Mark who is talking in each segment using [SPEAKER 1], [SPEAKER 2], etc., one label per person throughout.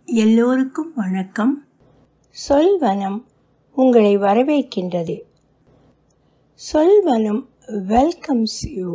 [SPEAKER 1] எல்லோருக்கும் வணக்கம். சொல்வனம் உங்களை வரவேற்கின்றது. Solvanam welcomes you.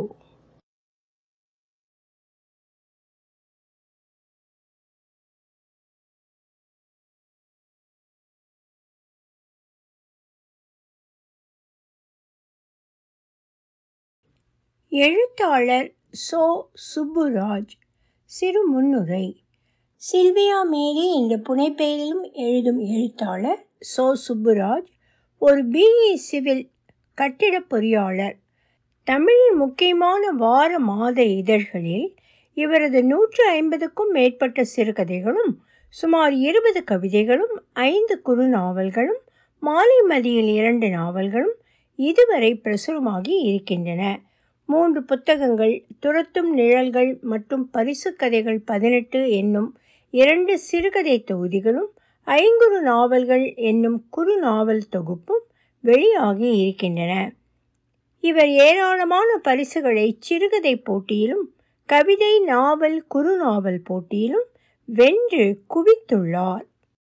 [SPEAKER 1] எழுத்தாளர் சுப்புராஜ். சிறு முன்னுரை. சில்வியா மேரி என்ற புனைப்பெயரிலும் எழுதும் எழுத்தாளர் சுப்புராஜ் ஒரு BE சிவில் கட்டிட பொறியாளர். தமிழின் முக்கியமான வார மாத இதழ்களில் இவரது 150க்கும் மேற்பட்ட சிறுகதைகளும் சுமார் 20 கவிதைகளும் 5 குறுநாவல்களும் மாலை மதியில் 2 நாவல்களும் இதுவரை பிரசுரமாகி இருக்கின்றன. 3 புத்தகங்கள், துரத்தும் நிழல்கள் மற்றும் பரிசு கதைகள் 18 என்னும் 2 சிறுகதை தொகுதிகளும் 5 நாவல்கள் என்னும் குறுநாவல் தொகுப்பும் வெளியாகி இருக்கின்றன. இவர் ஏராளமான பரிசுகளை சிறுகதை போட்டியிலும் கவிதை, நாவல், குறுநாவல் போட்டியிலும் வென்று குவித்துள்ளார்.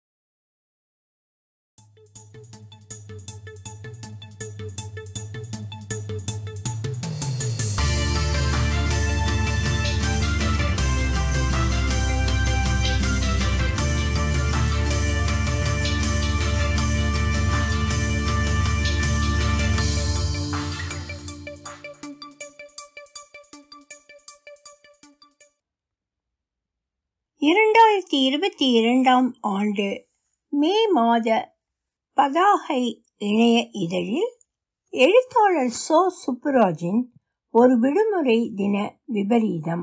[SPEAKER 1] ஆண்டு மே மாத பதாகை இணைய இதழில் எழுத்தாளர் சுப்புராஜின் ஒரு விடுமுறை தின விபரீதம்.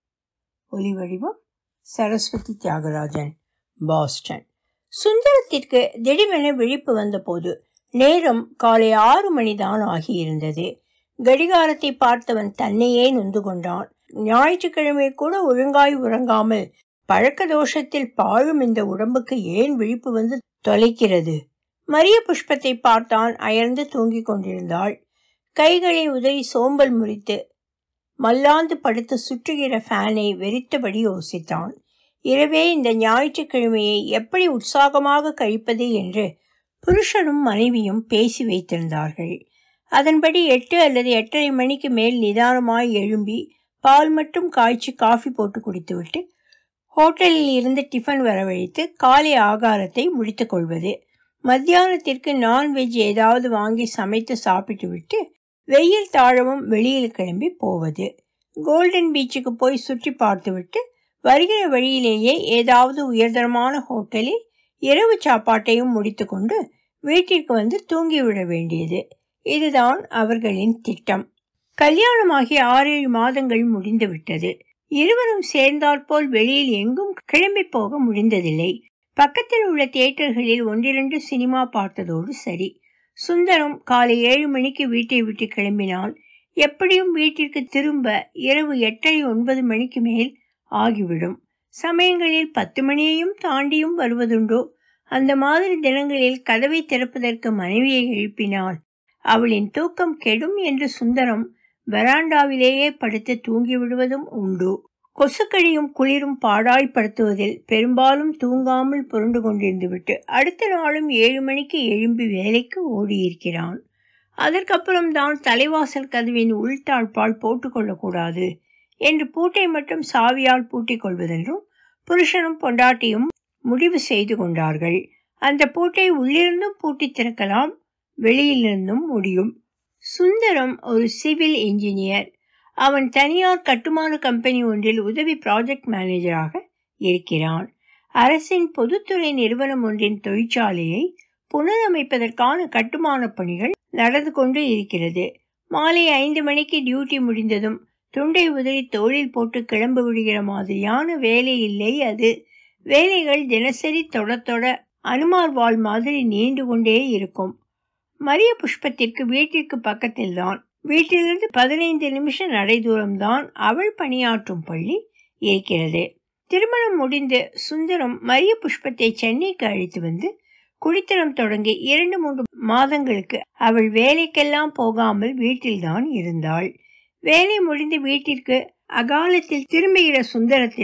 [SPEAKER 1] ஒலிவடிவம் சரஸ்வதி, தியாகராஜன், பாஸ்டன். சுந்தரத்திற்கு திடீரென விழிப்பு வந்தபோது நேரம் காலை 6 மணிதான் ஆகியிருந்தது. கடிகாரத்தை பார்த்தவன் தன்னையே நொந்து கொண்டான். ஞாயிற்றுக்கிழமை கூட ஒழுங்காய் உறங்காமல் பழக்க தோஷத்தில் பாழும் இந்த உடம்புக்கு ஏன் விழிப்பு வந்து தொலைக்கிறது? மரிய புஷ்பத்தை பார்த்தான். அயர்ந்து தூங்கிக் கொண்டிருந்தாள். கைகளை உதறி சோம்பல் முறித்து மல்லாந்து படுத்து சுற்றுகிற ஃபேனை வெறித்தபடி யோசித்தான். இரவே இந்த ஞாயிற்றுக்கிழமையை எப்படி உற்சாகமாக கழிப்பது என்று புருஷனும் மனைவியும் பேசி வைத்திருந்தார்கள். அதன்படி 8 அல்லது 8:30 மணிக்கு மேல் நிதானமாய் எழும்பி பால் மட்டும் காய்ச்சி காஃபி போட்டு குடித்துவிட்டு ஹோட்டலில் இருந்து டிஃபன் வரவழைத்து காலை ஆகாரத்தை முடித்து கொள்வது. மத்தியானத்திற்கு நான்வெஜ் ஏதாவது வாங்கி சமைத்து சாப்பிட்டு விட்டு வெயில் தாழவும் வெளியில் கிளம்பி போவது. கோல்டன் பீச்சுக்கு போய் சுற்றி பார்த்துவிட்டு வருகிற வழியிலேயே ஏதாவது உயர்தரமான ஹோட்டலில் இரவு சாப்பாட்டையும் முடித்து கொண்டு வீட்டிற்கு வந்து தூங்கிவிட வேண்டியது. இதுதான் அவர்களின் திட்டம். கல்யாணமாகி 6-7 மாதங்கள் முடிந்து விட்டது. இருவரும் சேர்ந்தாற்போல் வெளியில் எங்கும் கிளம்பி போக முடிந்ததில்லை. பக்கத்தில் உள்ள தியேட்டர்களில் 1-2 சினிமா பார்த்ததோடு சரி. சுந்தரம் காலை 7 மணிக்கு வீட்டை விட்டு கிளம்பினால் எப்படியும் வீட்டிற்கு திரும்ப இரவு 8:30-9 மணிக்கு மேல் ஆகிவிடும். சமயங்களில் 10 மணியையும் தாண்டியும் வருவதுண்டோ. அந்த மாதிரி தினங்களில் கதவை திறப்பதற்கு மனைவியை எழுப்பினால் அவளின் தூக்கம் கெடும் என்று சுந்தரம் வராண்டாவிலேயே படுத்து தூங்கி விடுவதும் உண்டு. கொசுக்கடியும் குளிரும் பாடாய்படுத்துவதில் பெரும்பாலும் தூங்காமல் புரண்டு கொண்டிருந்து விட்டு அடுத்த நாளும் 7 மணிக்கு எழும்பி வேலைக்கு ஓடியிருக்கிறான். அதற்கப்புறம் தான் தலைவாசல் கதவின் உள்தாழ்பால் போட்டுக்கொள்ளக்கூடாது என்று பூட்டை மட்டும் சாவியால் பூட்டிக் கொள்வதென்றும் புருஷனும் பொண்டாட்டியும் முடிவு செய்து கொண்டார்கள். அந்த பூட்டை உள்ளிருந்தும் பூட்டி திறக்கலாம், வெளியிலிருந்தும் முடியும். சுந்தரம் ஒரு சிவில் இன்ஜினியர். அவன் தனியார் கட்டுமான கம்பெனி ஒன்றில் உதவி ப்ராஜெக்ட் மேனேஜராக இருக்கிறான். அரசின் பொதுத்துறை நிறுவனம் ஒன்றின் தொழிற்சாலையை புனரமைப்பதற்கான கட்டுமான பணிகள் நடந்து கொண்டு இருக்கிறது. மாலை 5 மணிக்கு டியூட்டி முடிந்ததும் துண்டை உதறி தோளில் போட்டு கிளம்பு விடுகிற மாதிரியான வேலை இல்லை அது. வேலைகள் தினசரி தொட அனுமார் வாள் மாதிரி நீண்டு கொண்டே இருக்கும். மரிய புஷ்பத்திற்கு வீட்டிற்கு பக்கத்தில் தான், வீட்டிலிருந்து 15 நிமிஷ நடை தூரம்தான் அவள் பணியாற்றும் பள்ளி இருக்கிறது. திருமணம் முடிந்து சுந்தரம் மரிய புஷ்பத்தை சென்னைக்கு அழைத்து வந்து குடித்தனம் தொடங்கி 2-3 மாதங்களுக்கு அவள் வேலைக்கெல்லாம் போகாமல் வீட்டில்தான் இருந்தாள். வேலை முடிந்து வீட்டிற்கு அகாலத்தில் திரும்புகிற சுந்தரத்திடம்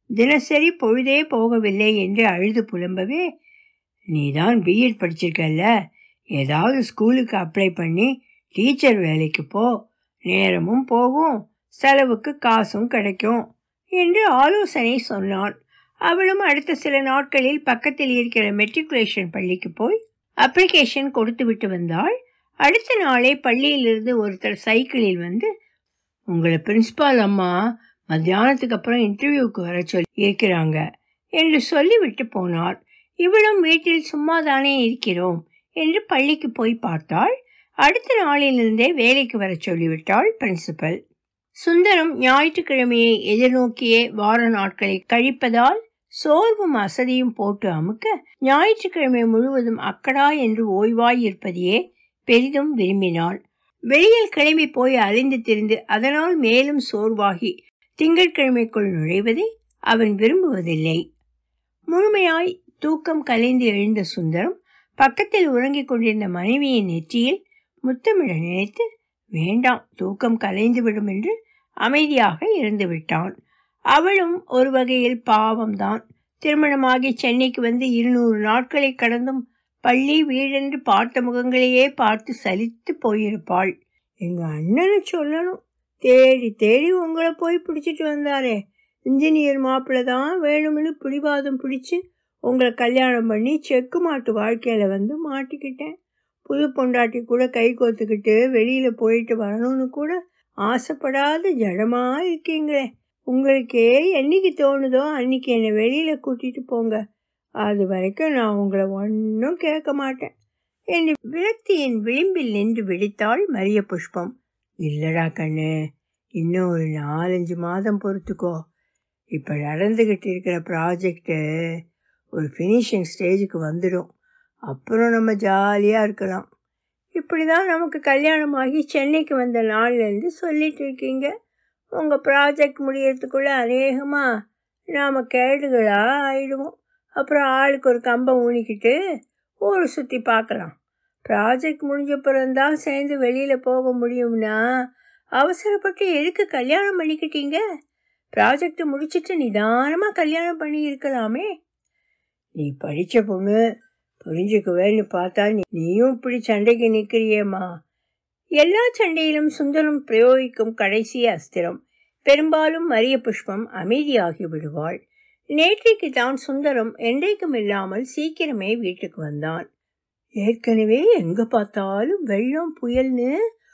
[SPEAKER 1] தினசரி பொழுதே போகவில்லை என்று அழுது புலம்பவே, நீதான் பிஎட் படிச்சிருக்கல்ல, ஏதாவது ஸ்கூலுக்கு அப்ளை பண்ணி டீச்சர் வேலைக்கு போ, நேரமும் போகும், செலவுக்கு காசும் கிடைக்கும் என்று ஆலோசனை சொன்னான். அவளும் அடுத்த சில நாட்களில் பக்கத்தில் இருக்கிற மெட்ரிகுலேஷன் பள்ளிக்கு போய் அப்ளிகேஷன் கொடுத்து விட்டு வந்தாள். அடுத்த நாளே பள்ளியிலிருந்து ஒருத்தர் சைக்கிளில் வந்து, உங்களை பிரின்சிபால் அம்மா மத்தியானத்துக்கு அப்புறம் இன்டர்வியூக்கு வர சொல்லி இருக்கிறாங்க என்று சொல்லிவிட்டு போனார். இவளும் வீட்டில் சும்மாதானே இருக்கிறோம் என்று பள்ளிக்கு போய் பார்த்தாள். அடுத்த நாளிலிருந்தே வேலைக்கு வர சொல்லிவிட்டாள் பிரின்சிபல். சுந்தரம் ஞாயிற்றுக்கிழமையை எதிர்நோக்கியே வார நாட்களை கழிப்பதால் சோர்வும் அசதியும் போட்டு அமுக்க, ஞாயிற்றுக்கிழமை முழுவதும் அக்கடா என்று ஓய்வாய் இருப்பதையே பெரிதும் விரும்பினாள். வெளியில் கிளம்பி போய் அலைந்து திரிந்து அதனால் மேலும் சோர்வாகி திங்கட்கிழமைக்குள் நுழைவதை அவன் விரும்புவதில்லை. முழுமையாய் தூக்கம் கலைந்து எழுந்த சுந்தரம் பக்கத்தில் உறங்கிக் கொண்டிருந்த மனைவியின் நெற்றியில் முத்தமிட நினைத்து, வேண்டாம், தூக்கம் கலைந்து விடும் என்று அமைதியாக இருந்து விட்டான். அவளும் ஒரு வகையில் பாவம்தான். திருமணமாகி சென்னைக்கு வந்து 200 நாட்களை கடந்தும் பள்ளி வீடென்று பார்த்த முகங்களையே பார்த்து சலித்து போயிருப்பாள். எங்க அண்ணனை சொல்லணும், தேடி தேடி உங்களை போய் பிடிச்சிட்டு வந்தாரே, இன்ஜினியர் மாப்பிள்ள தான் வேணும்னு பிடிவாதம் பிடிச்சு உங்களை கல்யாணம் பண்ணி செக்கு மாட்டு வாழ்க்கையில வந்து மாட்டிக்கிட்டேன். புது பொண்டாட்டி கூட கை கோத்துக்கிட்டு வெளியில போயிட்டு வரணும்னு கூட ஆசைப்படாத ஜடமா இருக்கீங்களே. உங்களுக்கே என்னைக்கு தோணுதோ அன்னைக்கு என்னை வெளியில கூட்டிட்டு போங்க, அது வரைக்கும் நான் உங்களை ஒன்றும் கேட்க மாட்டேன் என்று விரக்தியின் விளிம்பில் நின்று விழித்தாள் மரிய புஷ்பம். இல்லடா கண்ணு, இன்னும் ஒரு 4-5 மாதம் பொறுத்துக்கோ. இப்போ நடந்துக்கிட்டு இருக்கிற ப்ராஜெக்டு ஒரு ஃபினிஷிங் ஸ்டேஜுக்கு வந்துடும். அப்புறம் நம்ம ஜாலியாக இருக்கலாம். இப்படி தான் நமக்கு கல்யாணமாகி சென்னைக்கு வந்த நாள்லேருந்து சொல்லிட்டு இருக்கீங்க. உங்கள் ப்ராஜெக்ட் முடியறதுக்குள்ளே அநேகமாக நாம் கேடுகளாக ஆயிடுவோம். அப்புறம் ஆளுக்கு ஒரு கம்பம் ஊனிக்கிட்டு ஊரை சுற்றி பார்க்கலாம். ப்ராஜெக்ட் முடிஞ்சப்புறம்தான் சேர்ந்து வெளியில் போக முடியும்னா அவசரப்பட்டு எதுக்கு கல்யாணம் பண்ணிக்கிட்டீங்க? ப்ராஜெக்டை முடிச்சுட்டு நிதானமாக கல்யாணம் பண்ணி இருக்கலாமே. நீ படித்த பொண்ணு, புரிஞ்சுக்குவேன்னு பார்த்தா நீயும் இப்படி சண்டைக்கு நிற்கிறியேம்மா. எல்லா சண்டையிலும் சுந்தரம் பிரயோகிக்கும் கடைசி அஸ்திரம். பெரும்பாலும் மரிய புஷ்பம் அமைதியாகி விடுவாள். நேற்றைக்கு தான் சுந்தரம் என்றைக்கும் இல்லாமல் சீக்கிரமே வீட்டுக்கு வந்தான். ஏற்கனவே எங்க பார்த்தாலும் வெள்ளம் புயல்னு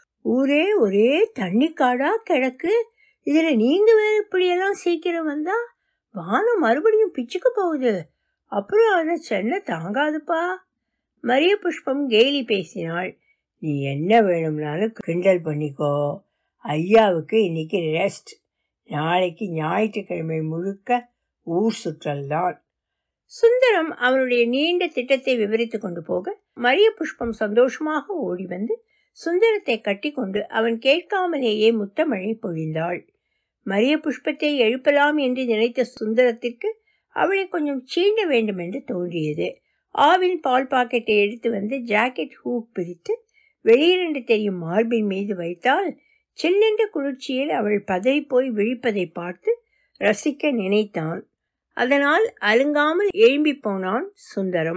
[SPEAKER 1] ஊரே ஒரே தண்ணி காடா கிடக்கு. இதுல நீங்க வேற இப்படியெல்லாம் சீக்கிரம் வந்தா வானம் மறுபடியும் பிச்சுக்கு போகுது. அப்புறம் அதை சென்னை தாங்காதுப்பா. மரிய புஷ்பம் கேலி பேசினாள். நீ என்ன வேணும்னாலும் கிண்டல் பண்ணிக்கோ. ஐயாவுக்கு இன்னைக்கு ரெஸ்ட். நாளைக்கு ஞாயிற்றுக்கிழமை முழுக்க ஊர் சுற்றல் தான். சுந்தரம் அவனுடைய நீண்ட திட்டத்தை விவரித்து கொண்டு போக மரிய புஷ்பம் சந்தோஷமாக ஓடி வந்து சுந்தரத்தை கட்டி கொண்டு அவன் கேட்காமலேயே முத்தமழை பொழிந்தாள். மரிய புஷ்பத்தை எழுப்பலாம் என்று நினைத்த சுந்தரத்திற்கு அவளை கொஞ்சம் சீண்ட வேண்டும் என்று தோன்றியது. ஆவின் பால் பாக்கெட்டை எடுத்து வந்து ஜாக்கெட் ஹூக் பிரித்து வெளியிரண்டு தெரியும் மார்பின் மீது வைத்தால் சில்லென்ற குளிர்ச்சியில் அவள் பதறி போய் விழிப்பதை பார்த்து ரசிக்க நினைத்தான். அதனால் அலுங்காமல் எழும்பி போனான் சுந்தரம்.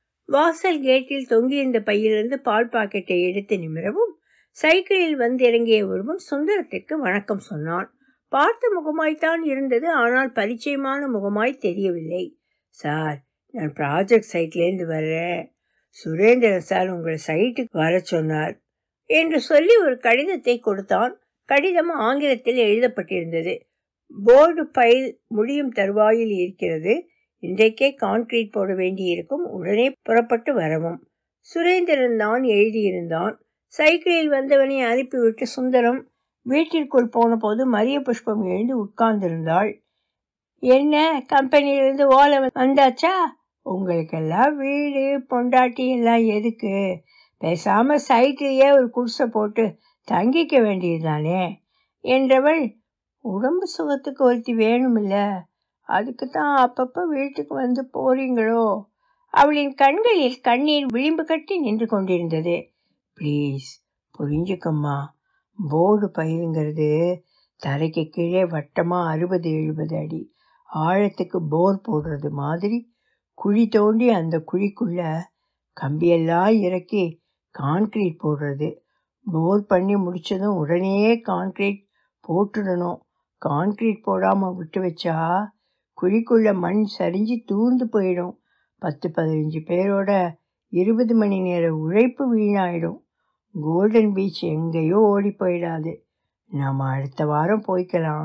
[SPEAKER 1] வாசல் கேட்டில் தொங்கியிருந்த பையிலிருந்து பால் பாக்கெட்டை எடுத்து நிமிரவும் சைக்கிளில் வந்து இறங்கிய ஒருவன் சுந்தரத்திற்கு வணக்கம் சொன்னான். பார்த்த முகமாய்த்தான் இருந்தது, ஆனால் பரிச்சயமான முகமாய் தெரியவில்லை. சார், நான் ப்ராஜெக்ட் சைட்லேருந்து வர்றேன். சுரேந்திரன் சார் உங்களை சைட்டுக்கு வர சொன்னார் என்று சொல்லி ஒரு கடிதத்தை கொடுத்தான். கடிதம் ஆங்கிலத்தில் எழுதப்பட்டிருந்தது. போர்டு பைல் முடியும் தருவாயில் இருக்கிறது. இன்றைக்கே கான்கிரீட் போட வேண்டியிருக்கும். உடனே புறப்பட்டு வரவும். சுரேந்திரன் தான் எழுதியிருந்தான். சைக்கிளில் வந்தவனை அனுப்பிவிட்டு சுந்தரம் வீட்டிற்குள் போன போது மரிய புஷ்பம் எழுந்து உட்கார்ந்திருந்தாள். என்ன, கம்பெனியிலிருந்து ஓலை வந்தாச்சா? உங்களுக்கெல்லாம் வீடு பொண்டாட்டி எல்லாம் எதுக்கு? பேசாம சைட்லேயே ஒரு குடிசை போட்டு தங்கிக்க வேண்டியதுதானே என்றவள், உடம்பு சுகத்துக்கு ஒருத்தி வேணுமில்ல, அதுக்கு தான் அப்பப்போ வீட்டுக்கு வந்து போறீங்களோ? அவளின் கண்களில் கண்ணீர் விளிம்பு கட்டி நின்று கொண்டிருந்தது. ப்ளீஸ் புரிஞ்சுக்கம்மா, போர்டு பயிருங்கிறது தரைக்கு கீழே வட்டமாக 60-70 அடி ஆழத்துக்கு போர் போடுறது மாதிரி குழி தோண்டி அந்த குழிக்குள்ள கம்பியெல்லாம் இறக்கி கான்கிரீட் போடுறது. போர் பண்ணி முடிச்சதும் உடனே கான்கிரீட் போட்டுடணும். கான்கிரீட் போடாமல் விட்டு வச்சா குழிக்குள்ள மண் சரிஞ்சு தூர்ந்து போயிடும். 10-15 பேரோட 20 மணி நேர உழைப்பு வீணாயிடும். கோல்டன் பீச் எங்கேயோ ஓடி போயிடாது. நம்ம அடுத்த வாரம் போய்க்கலாம்.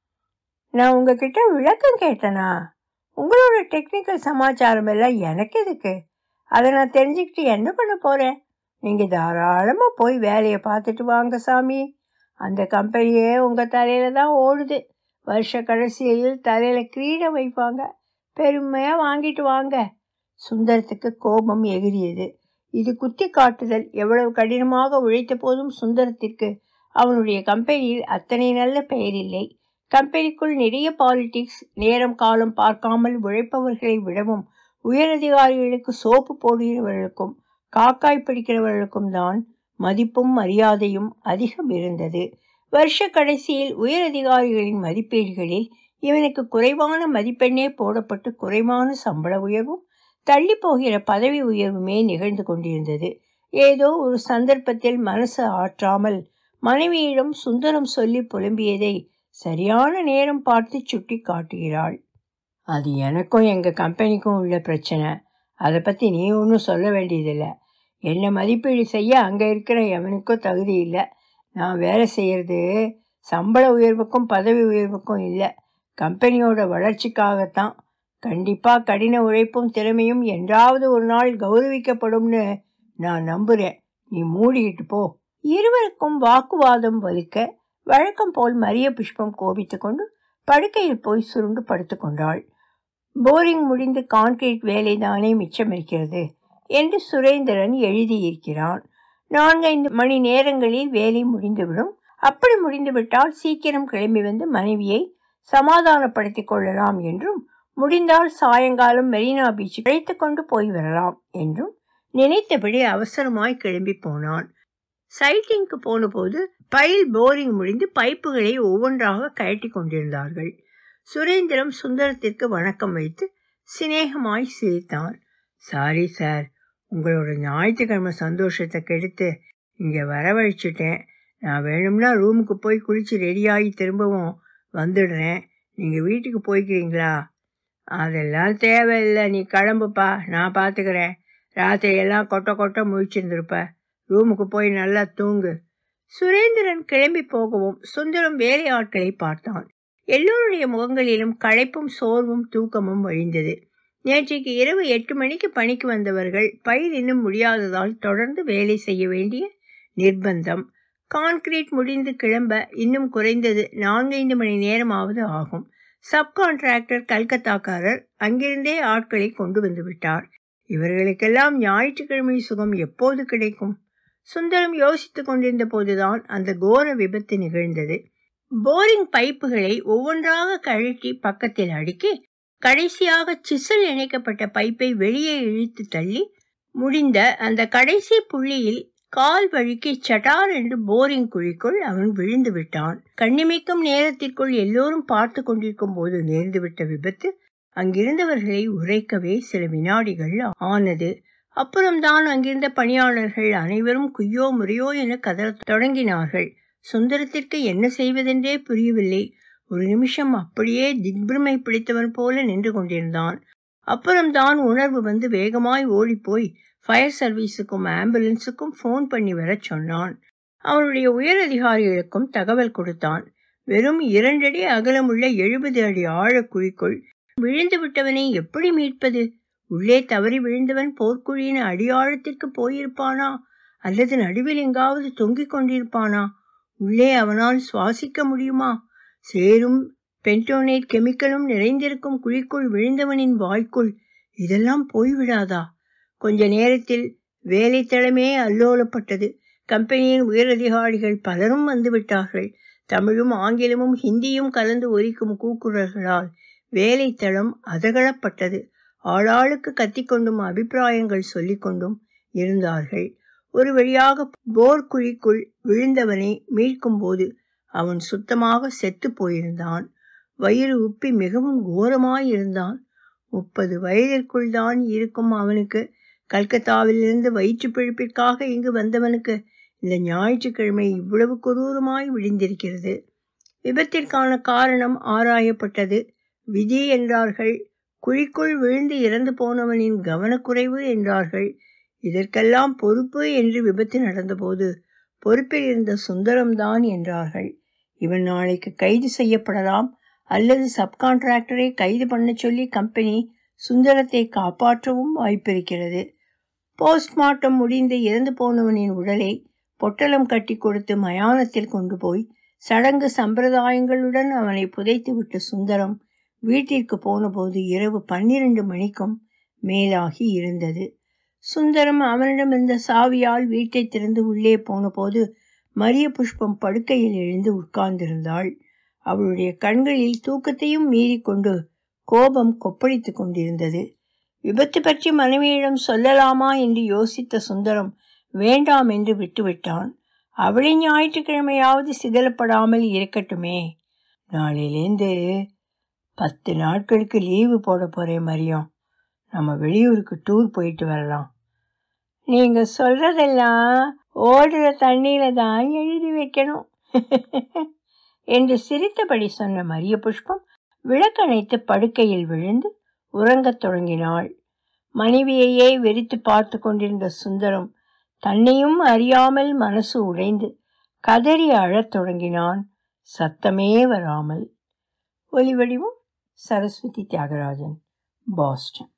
[SPEAKER 1] நான் உங்ககிட்ட விளக்கம் கேட்டேனா? உங்களோட டெக்னிக்கல் சமாச்சாரம் எல்லாம் எனக்கு எதுக்கு? அதை நான் தெரிஞ்சுக்கிட்டு என்ன பண்ண போகிறேன்? நீங்கள் தாராளமாக போய் வேலையை பார்த்துட்டு வாங்க சாமி. அந்த கம்பெனியே உங்கள் தலையில் தான் ஓடுது. வருஷ கடைசியில் தலையில் கிரீடம் வைப்பாங்க. பெருமையாக வாங்கிட்டு வாங்க. சுந்தரத்துக்கு கோபம் எகிரியது. இது குத்தி காட்டுதல். எவ்வளவு கடினமாக உழைத்த போதும் சுந்தரத்திற்கு அவனுடைய கம்பெனியில் அத்தனை நல்ல பெயர் இல்லை. கம்பெனிக்குள் நிறைய பாலிடிக்ஸ். நேரம் காலம் பார்க்காமல் உழைப்பவர்களை விடவும் உயரதிகாரிகளுக்கு சோப்பு போடுகிறவர்களுக்கும் காக்காய் பிடிக்கிறவர்களுக்கும் தான் மதிப்பும் மரியாதையும் அதிகம் இருந்தது. வருஷ கடைசியில் உயரதிகாரிகளின் மதிப்பீடுகளில் இவனுக்கு குறைவான மதிப்பெண்ணே போடப்பட்டு குறைவான சம்பள உயர்வும் தள்ளி போகிற பதவி உயர்வுமே நிகழ்ந்து கொண்டிருந்தது. ஏதோ ஒரு சந்தர்ப்பத்தில் மனசு ஆற்றாமல் மனைவியிடம் சுந்தரம் சொல்லி புலம்பியதை சரியான நேரம் பார்த்து சுட்டி காட்டுகிறாள். அது எனக்கும் எங்கள் கம்பெனிக்கும் உள்ள பிரச்சனை. அதை பற்றி நீ ஒன்றும் சொல்ல வேண்டியதில்லை. என்னை மதிப்பீடு செய்ய அங்கே இருக்கிற எவனுக்கும் தகுதி இல்லை. நான் வேலை செய்கிறது சம்பள உயர்வுக்கும் பதவி உயர்வுக்கும் இல்லை, கம்பெனியோட வளர்ச்சிக்காகத்தான். கண்டிப்பாக கடின உழைப்பும் திறமையும் என்றாவது ஒரு நாள் கௌரவிக்கப்படும்னு நான் நம்புகிறேன். நீ மூடிக்கிட்டு போ. இருவருக்கும் வாக்குவாதம் வலிக்க வழக்கம் போல் மரிய புஷ்பம் கோபித்து கொண்டு படுக்கையில் போய் சுருண்டு படுத்து கொண்டாள். போரிங் முடிந்து கான்கிரீட் வேலை தானே மிச்சமிருக்கிறது என்று சுரேந்திரன் எழுதியிருக்கிறான். 4-5 மணி நேரங்களில் வேலை முடிந்துவிடும். அப்படி முடிந்துவிட்டால் சீக்கிரம் கிளம்பி வந்து மனைவியை சமாதானப்படுத்திக் கொள்ளலாம் என்றும், முடிந்தால் சாயங்காலம் மெரினா பீச் அழைத்து கொண்டு போய் வரலாம் என்றும் நினைத்தபடி அவசரமாய் கிளம்பி போனான். சைட்டிங்க்கு போன போது பயில் போரிங் முடிந்து பைப்புகளை ஒவ்வொன்றாக கழட்டி கொண்டிருந்தார்கள். சுரேந்திரம் சுந்தரத்திற்கு வணக்கம் வைத்து சிநேகமாய் சிரித்தான். சாரி சார், உங்களோட ஞாயிற்றுக்கிழமை சந்தோஷத்தை கெடுத்து இங்கே வரவழைச்சிட்டேன். நான் வேணும்னா ரூமுக்கு போய் குளிச்சு ரெடியாகி திரும்பவும் வந்துடுறேன். நீங்கள் வீட்டுக்கு போய்க்கிறீங்களா? அதெல்லாம் தேவையில்லை, நீ கிளம்புப்பா, நான் பார்த்துக்கிறேன். ராத்திரியெல்லாம் கொட்டை முழிச்சிருந்துருப்ப. ரூமுக்கு போய் நல்லா தூங்கு. சுரேந்திரன் கிளம்பி போகவும் சுந்தரம் வேலை ஆட்களை பார்த்தான். எல்லோருடைய முகங்களிலும் களைப்பும் சோர்வும் தூக்கமும் வழிந்தது. நேற்றைக்கு இரவு 8 மணிக்கு பணிக்கு வந்தவர்கள் பயில் இன்னும் முடியாததால் தொடர்ந்து வேலை செய்ய வேண்டிய நிர்பந்தம். கான்கிரீட் முடிந்து கிளம்ப இன்னும் குறைந்தது 4-5 மணி நேரமாவது ஆகும். சப்கான்ட்ராக்டர் கல்கத்தாக்காரர் அங்கிருந்தே ஆட்களை கொண்டு வந்து விட்டார். இவர்களுக்கெல்லாம் ஞாயிற்றுக்கிழமை சுகம் எப்போது கிடைக்கும்? சுந்தரம் யோசித்துக் கொண்டிருந்த போதுதான் அந்த கோர விபத்து நிகழ்ந்தது. போரிங் பைப்புகளை ஒவ்வொன்றாக கழட்டி பக்கத்தில் அடுக்கி கடைசியாக சிசல் இணைக்கப்பட்ட பைப்பை வெளியே இழுத்து தள்ளி முடிந்த அந்த கடைசி புள்ளியில் கால் வழுக்கி சட்டார் என்று போரிங் குழிக்குள் அவன் விழுந்து விட்டான். கண்ணிமைக்கும் நேரத்திற்குள் எல்லோரும் பார்த்து கொண்டிருக்கும் போது நேர்ந்துவிட்ட விபத்து அங்கிருந்தவர்களை உரைக்கவே சில வினாடிகள் ஆனது. அப்புறம்தான் அங்கிருந்த பணியாளர்கள் அனைவரும் குய்யோ முறையோ என கதறத் தொடங்கினார்கள். சுந்தரத்திற்கு என்ன செய்வதென்றே புரியவில்லை. ஒரு நிமிஷம் அப்படியே திக்பிரமை பிடித்தவன் போல நின்று கொண்டிருந்தான். அப்புறம்தான் உணர்வு வந்து வேகமாய் ஓடிப்போய் ஃபயர் சர்வீஸுக்கும் ஆம்புலன்ஸுக்கும் ஃபோன் பண்ணி வர சொன்னான். அவனுடைய உயர் அதிகாரிகளுக்கும் தகவல் கொடுத்தான். வெறும் 2 அடி அகலமுள்ள 70 அடி ஆழ குழிக்குள் விழுந்து விட்டவனை எப்படி மீட்பது? உள்ளே தவறி விழுந்தவன் போர்க்குழியின் அடியாழத்திற்கு போயிருப்பானா அல்லது நடுவில் எங்காவது தொங்கிக் கொண்டிருப்பானா? உள்ளே அவனால் சுவாசிக்க முடியுமா? சேரும் பென்டோனேட் கெமிக்கலும் நிறைந்திருக்கும் குழிக்குள் விழுந்தவனின் வாய்க்குள் இதெல்லாம் போய்விடாதா? கொஞ்ச நேரத்தில் வேலைத்தளமே அல்லோலப்பட்டது. கம்பெனியின் உயரதிகாரிகள் பலரும் வந்துவிட்டார்கள். தமிழும் ஆங்கிலமும் ஹிந்தியும் கலந்து ஒலிக்கும் கூக்குரல்களால் வேலைத்தளம் அதகலப்பட்டது. ஆளாளுக்கு கத்திக்கொண்டும் அபிப்பிராயங்கள் சொல்லிக்கொண்டும் இருந்தார்கள். ஒரு வழியாக போர் குழிக்குள் விழுந்தவனை மீட்கும் போது அவன் சுத்தமாக செத்து போயிருந்தான். வயிறு உப்பி மிகவும் கோரமாயிருந்தான். 30 வயதிற்குள் தான் இருக்கும் அவனுக்கு, கல்கத்தாவிலிருந்து வயிற்று பிழைப்பிற்காக இங்கு வந்தவனுக்கு இந்த ஞாயிற்றுக்கிழமை இவ்வளவு கொடூரமாய் விடிந்திருக்கிறது. விபத்திற்கான காரணம் ஆராயப்பட்டது. விதி என்றார்கள். குழிக்குள் விழுந்து இறந்து போனவனின் கவனக்குறைவு என்றார்கள். இதற்கெல்லாம் பொறுப்பு என்று விபத்து நடந்தபோது பொறுப்பில் இருந்த சுந்தரம்தான் என்றார்கள். இவன் நாளைக்கு கைது செய்யப்படலாம், அல்லது சப்கான்ட்ராக்டரை கைது பண்ண சொல்லி கம்பெனி சுந்தரத்தை காப்பாற்றவும் வாய்ப்பிருக்கிறது. போஸ்ட்மார்ட்டம் முடிந்து இறந்து போனவனின் உடலை பொட்டலம் கட்டி கொடுத்து மயானத்தில் கொண்டு போய் சடங்கு சம்பிரதாயங்களுடன் அவனை புதைத்து விட்டு சுந்தரம் வீட்டிற்கு போனபோது இரவு 12 மணிக்கும் மேலாகி இருந்தது. சுந்தரம் அவனிடம் இருந்த சாவியால் வீட்டை திறந்து உள்ளே போனபோது மரிய புஷ்பம் படுக்கையில் எழுந்து உட்கார்ந்திருந்தாள். அவளுடைய கண்களில் தூக்கத்தையும் மீறி கொண்டு கோபம் கொப்பளித்து கொண்டிருந்தது. விபத்து பற்றி மனைவியிடம் சொல்லலாமா என்று யோசித்த சுந்தரம் வேண்டாம் என்று விட்டுவிட்டான். அவளை ஞாயிற்றுக்கிழமையாவது சிதலப்படாமல் இருக்கட்டுமே. நாளையிலேந்து 10 நாட்களுக்கு லீவு போட போறேன் மரியம். நம்ம வெளியூருக்கு டூர் போயிட்டு வரலாம். நீங்க சொல்றதெல்லாம் ஓடுற தண்ணியில தான் எழுதி வைக்கணும் என்று சிரித்தபடி சொன்ன மரிய புஷ்பம் விளக்கணைத்து படுக்கையில் விழுந்து உறங்கத் தொடங்கினாள். மனைவியையே வெறித்து பார்த்து கொண்டிருந்த சுந்தரம் தன்னையும் அறியாமல் மனசு உடைந்து கதறி அழத் தொடங்கினான், சத்தமே வராமல். ஒலிவடிவம் சரஸ்வதி தியாகராஜன், பாஸ்டன்.